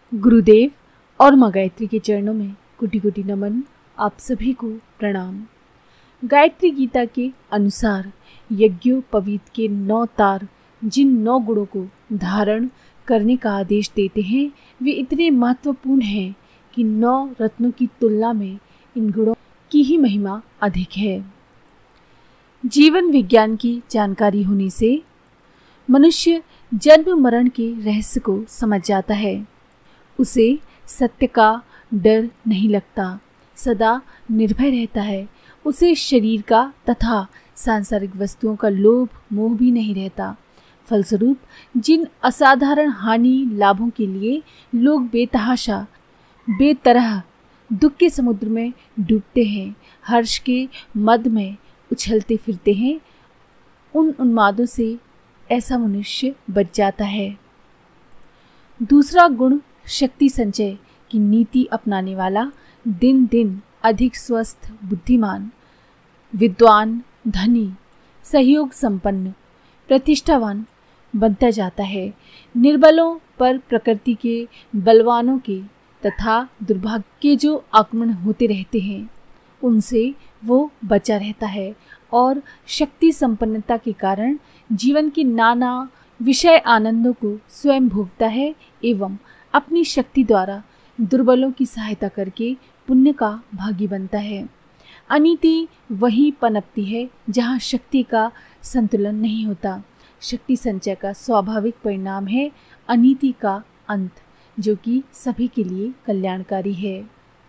गुरुदेव और माँ गायत्री के चरणों में कोटि कोटि नमन। आप सभी को प्रणाम। गायत्री गीता के अनुसार यज्ञोपवीत के 9 तार जिन 9 गुणों को धारण करने का आदेश देते हैं वे इतने महत्वपूर्ण हैं कि 9 रत्नों की तुलना में इन गुणों की ही महिमा अधिक है। जीवन विज्ञान की जानकारी होने से मनुष्य जन्म मरण के रहस्य को समझ जाता है। उसे सत्य का डर नहीं लगता, सदा निर्भय रहता है। उसे शरीर का तथा सांसारिक वस्तुओं का लोभ मोह भी नहीं रहता। फलस्वरूप जिन असाधारण हानि लाभों के लिए लोग बेतहाशा बेतरह दुख के समुद्र में डूबते हैं, हर्ष के मद में उछलते फिरते हैं, उन उन्मादों से ऐसा मनुष्य बच जाता है। दूसरा गुण शक्ति संचय की नीति अपनाने वाला दिन दिन अधिक स्वस्थ, बुद्धिमान, विद्वान, धनी, सहयोग संपन्न, प्रतिष्ठावान बनता जाता है। निर्बलों पर प्रकृति के बलवानों के तथा दुर्भाग्य के जो आक्रमण होते रहते हैं उनसे वो बचा रहता है और शक्ति संपन्नता के कारण जीवन के नाना विषय आनंदों को स्वयं भोगता है एवं अपनी शक्ति द्वारा दुर्बलों की सहायता करके पुण्य का भागी बनता है। अनीति वहीं पनपती है जहाँ शक्ति का संतुलन नहीं होता। शक्ति संचय का स्वाभाविक परिणाम है अनीति का अंत, जो कि सभी के लिए कल्याणकारी है।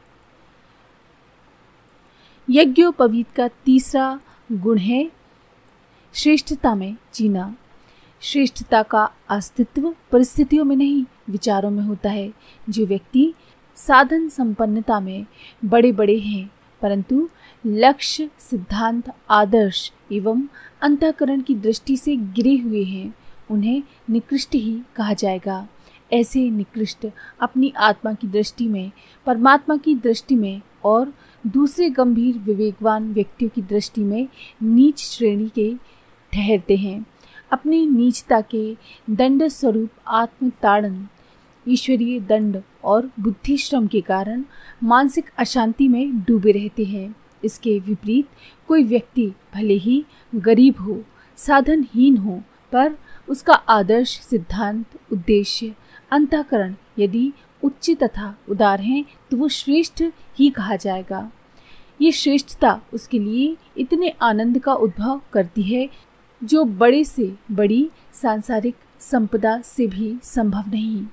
यज्ञोपवीत का तीसरा गुण है श्रेष्ठता में जीना। श्रेष्ठता का अस्तित्व परिस्थितियों में नहीं, विचारों में होता है। जो व्यक्ति साधन संपन्नता में बड़े बड़े हैं परंतु लक्ष्य, सिद्धांत, आदर्श एवं अंतःकरण की दृष्टि से गिरे हुए हैं, उन्हें निकृष्ट ही कहा जाएगा। ऐसे निकृष्ट अपनी आत्मा की दृष्टि में, परमात्मा की दृष्टि में और दूसरे गंभीर विवेकवान व्यक्तियों की दृष्टि में नीच श्रेणी के ठहरते हैं। अपनी नीचता के दंड स्वरूप आत्मताड़न, ईश्वरीय दंड और बुद्धि श्रम के कारण मानसिक अशांति में डूबे रहते हैं। इसके विपरीत कोई व्यक्ति भले ही गरीब हो, साधनहीन हो, पर उसका आदर्श, सिद्धांत, उद्देश्य, अंतःकरण यदि उच्च तथा उदार हैं तो वो श्रेष्ठ ही कहा जाएगा। ये श्रेष्ठता उसके लिए इतने आनंद का उद्भव करती है जो बड़े से बड़ी सांसारिक संपदा से भी संभव नहीं।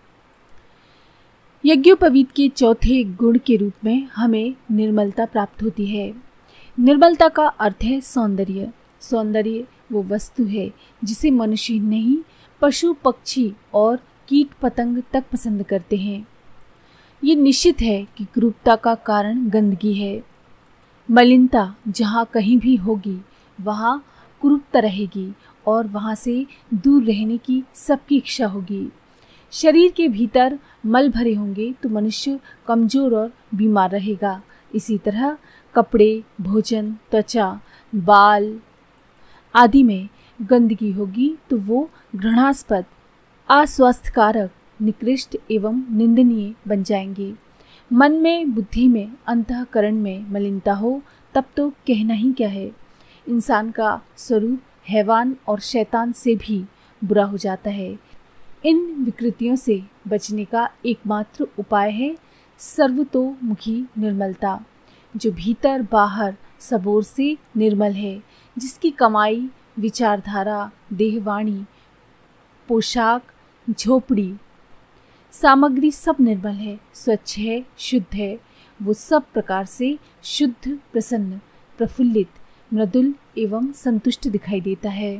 यज्ञोपवीत के चौथे गुण के रूप में हमें निर्मलता प्राप्त होती है। निर्मलता का अर्थ है सौंदर्य। सौंदर्य वो वस्तु है जिसे मनुष्य नहीं, पशु, पक्षी और कीट पतंग तक पसंद करते हैं। ये निश्चित है कि कुरूपता का कारण गंदगी है। मलिनता जहाँ कहीं भी होगी वहाँ कुरूपता रहेगी और वहाँ से दूर रहने की सबकी इच्छा होगी। शरीर के भीतर मल भरे होंगे तो मनुष्य कमजोर और बीमार रहेगा। इसी तरह कपड़े, भोजन, त्वचा, बाल आदि में गंदगी होगी तो वो घृणास्पद, अस्वास्थ्यकारक, निकृष्ट एवं निंदनीय बन जाएंगे। मन में, बुद्धि में, अंतःकरण में मलिनता हो तब तो कहना ही क्या है। इंसान का स्वरूप हैवान और शैतान से भी बुरा हो जाता है। इन विकृतियों से बचने का एकमात्र उपाय है सर्वतोमुखी निर्मलता, जो भीतर बाहर सब ओर से निर्मल है, जिसकी कमाई, विचारधारा, देहवाणी, पोशाक, झोपड़ी, सामग्री सब निर्मल है, स्वच्छ है, शुद्ध है। वो सब प्रकार से शुद्ध, प्रसन्न, प्रफुल्लित, मृदुल एवं संतुष्ट दिखाई देता है।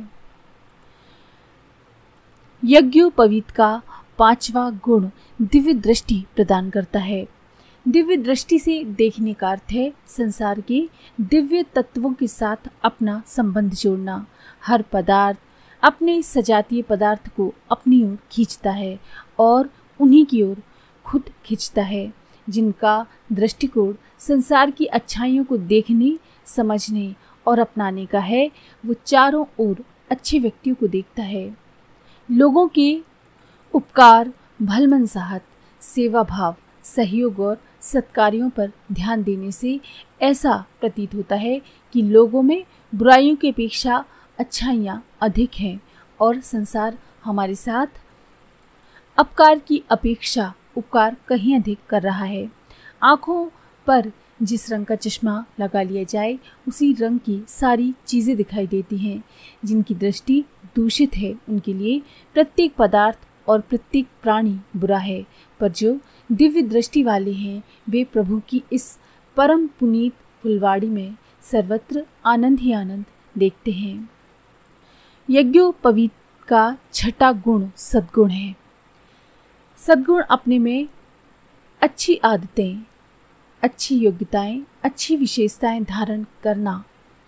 यज्ञोपवीत का 5वां गुण दिव्य दृष्टि प्रदान करता है। दिव्य दृष्टि से देखने का अर्थ है संसार के दिव्य तत्वों के साथ अपना संबंध जोड़ना। हर पदार्थ अपने सजातीय पदार्थ को अपनी ओर खींचता है और उन्हीं की ओर खुद खींचता है। जिनका दृष्टिकोण संसार की अच्छाइयों को देखने, समझने और अपनाने का है, वो चारों ओर अच्छे व्यक्तियों को देखता है। लोगों के उपकार, भलमनसाहत, सेवा भाव, सहयोग और सत्कार्यों पर ध्यान देने से ऐसा प्रतीत होता है कि लोगों में बुराइयों की अपेक्षा अच्छाइयाँ अधिक हैं और संसार हमारे साथ अपकार की अपेक्षा उपकार कहीं अधिक कर रहा है। आँखों पर जिस रंग का चश्मा लगा लिया जाए उसी रंग की सारी चीज़ें दिखाई देती हैं। जिनकी दृष्टि दूषित है उनके लिए प्रत्येक पदार्थ और प्रत्येक प्राणी बुरा है, पर जो दिव्य दृष्टि वाले हैं वे प्रभु की इस परम पुनीत फुलवाड़ी में सर्वत्र आनंद ही आनंद देखते हैं। यज्ञोपवीत का छठा गुण सद्गुण है। सद्गुण अपने में अच्छी आदतें, अच्छी योग्यताएं, अच्छी विशेषताएं धारण करना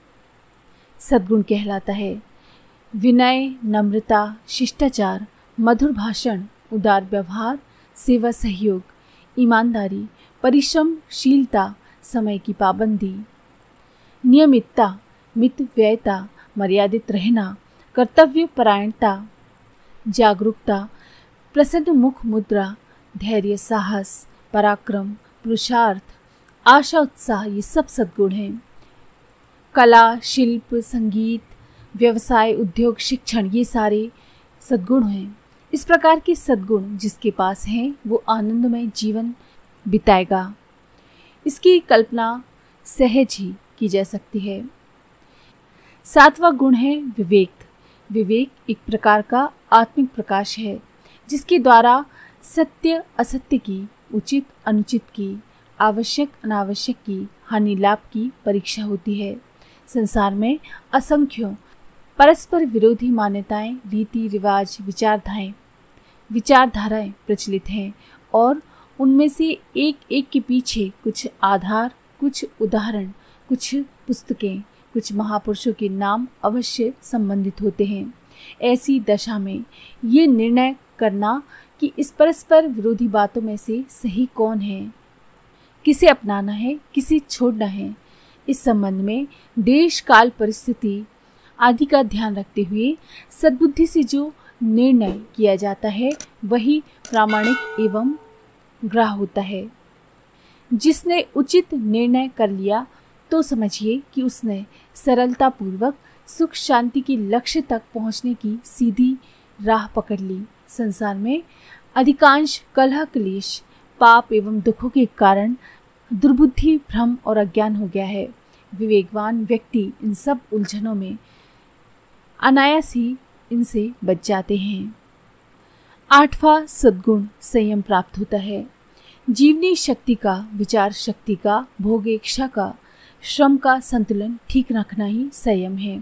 सद्गुण कहलाता है। विनय, नम्रता, शिष्टाचार, मधुर भाषण, उदार व्यवहार, सेवा सहयोग, ईमानदारी, परिश्रमशीलता, समय की पाबंदी, नियमितता, मितव्ययता, मर्यादित रहना, कर्तव्य परायणता, जागरूकता, प्रसन्न मुख मुद्रा, धैर्य, साहस, पराक्रम, पुरुषार्थ, आशा, उत्साह, ये सब सद्गुण हैं। कला, शिल्प, संगीत, व्यवसाय, उद्योग, शिक्षण, ये सारे सद्गुण हैं। इस प्रकार के सद्गुण जिसके पास हैं वो आनंदमय जीवन बिताएगा। इसकी कल्पना सहज ही की जा सकती है। सातवां गुण है विवेक। विवेक एक प्रकार का आत्मिक प्रकाश है जिसके द्वारा सत्य असत्य की, उचित अनुचित की, आवश्यक अनावश्यक की, हानि लाभ की परीक्षा होती है। संसार में असंख्यों परस्पर विरोधी मान्यताएं, रीति रिवाज, विचारधाराएं प्रचलित हैं और उनमें से एक एक के पीछे कुछ आधार, कुछ उदाहरण, कुछ पुस्तकें, कुछ महापुरुषों के नाम अवश्य संबंधित होते हैं। ऐसी दशा में ये निर्णय करना कि इस परस्पर विरोधी बातों में से सही कौन है, किसे अपनाना है, किसे छोड़ना है, इस संबंध में देश काल परिस्थिति आदि का ध्यान रखते हुए सद्बुद्धि से जो निर्णय किया जाता है वही प्रामाणिक एवं ग्राह्य होता है। जिसने उचित निर्णय कर लिया तो समझिए कि उसने सरलता पूर्वक सुख शांति के लक्ष्य तक पहुंचने की सीधी राह पकड़ ली। संसार में अधिकांश कलह क्लेश, पाप एवं दुखों के कारण दुर्बुद्धि, भ्रम और अज्ञान हो गया है। विवेकवान व्यक्ति इन सब उलझनों में अनायास ही इनसे बच जाते हैं। आठवां सद्गुण संयम प्राप्त होता है। जीवनी शक्ति का, विचार शक्ति का, भोग इच्छा का, श्रम का संतुलन ठीक रखना ही संयम है।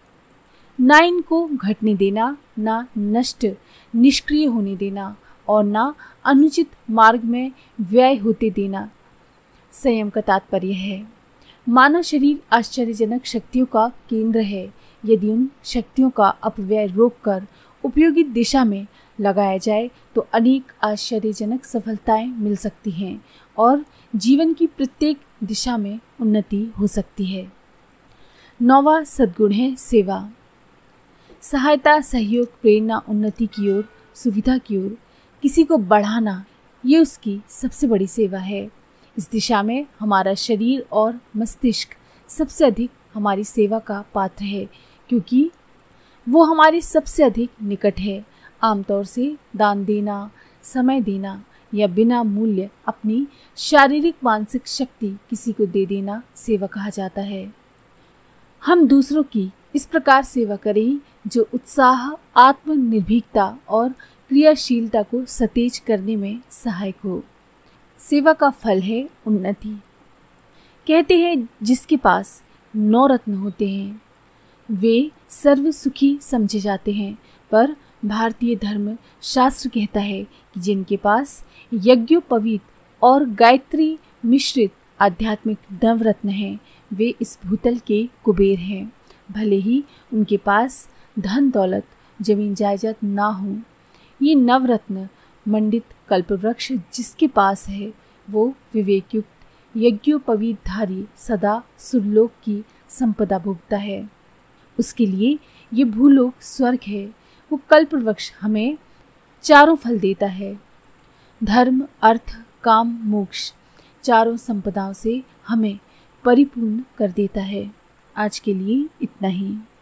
ना इनको घटने देना, ना नष्ट निष्क्रिय होने देना और ना अनुचित मार्ग में व्यय होते देना संयम का तात्पर्य है। मानव शरीर आश्चर्यजनक शक्तियों का केंद्र है। यदि उन शक्तियों का अपव्यय रोककर उपयोगी दिशा में लगाया जाए तो अनेक आश्चर्यजनक सफलताएं मिल सकती हैं और जीवन की प्रत्येक दिशा में उन्नति हो सकती है। नौवां सद्गुण है सेवा। सहायता, सहयोग, प्रेरणा, उन्नति की ओर, सुविधा की ओर किसी को बढ़ाना, ये उसकी सबसे बड़ी सेवा है। इस दिशा में हमारा शरीर और मस्तिष्क सबसे अधिक हमारी सेवा का पात्र है क्योंकि वो हमारे सबसे अधिक निकट है। आमतौर से दान देना, समय देना या बिना मूल्य अपनी शारीरिक मानसिक शक्ति किसी को दे देना सेवा कहा जाता है। हम दूसरों की इस प्रकार सेवा करें जो उत्साह, आत्मनिर्भीकता और क्रियाशीलता को सतेज करने में सहायक हो। सेवा का फल है उन्नति। कहते हैं जिसके पास 9 रत्न होते हैं वे सर्व सुखी समझे जाते हैं, पर भारतीय धर्म शास्त्र कहता है कि जिनके पास यज्ञोपवीत और गायत्री मिश्रित आध्यात्मिक नवरत्न हैं वे इस भूतल के कुबेर हैं। भले ही उनके पास धन दौलत, जमीन जायदाद ना हो, ये नवरत्न मंडित कल्पवृक्ष जिसके पास है वो विवेकयुक्त यज्ञोपवीतधारी सदा सुरलोक की संपदा भोगता है। उसके लिए ये भूलोक स्वर्ग है। वो कल्पवृक्ष हमें चारों फल देता है। धर्म, अर्थ, काम, मोक्ष चारों संपदाओं से हमें परिपूर्ण कर देता है। आज के लिए इतना ही।